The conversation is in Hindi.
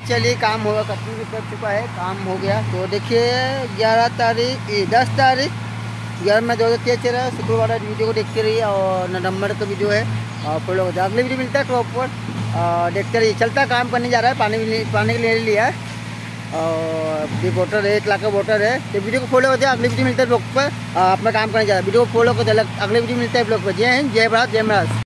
चलिए काम होगा, कटिंग भी कर चुका है, काम हो गया। तो देखिए 11 तारीख 10 तारीख 11 में 2023 चल रहा है, शुक्रवार वीडियो को देखते रहिए। और नवंबर का वीडियो है और फिर लोग अगले वीडियो मिलता है प्रॉपर देखते रहिए। चलता काम करने जा रहा है, पानी के लिए लिया है और ये वोटर है, 1 लाख का वोटर है। तो वीडियो को फॉलो करते हैं, अगले वीडियो मिलता है ब्लॉग पर। अपना काम करने जा रहा है, वीडियो को फॉलो करते हैं, अगले वीडियो मिलता है ब्लॉग पर। जय हिंद, जय भारत, जय महाराष्ट्र।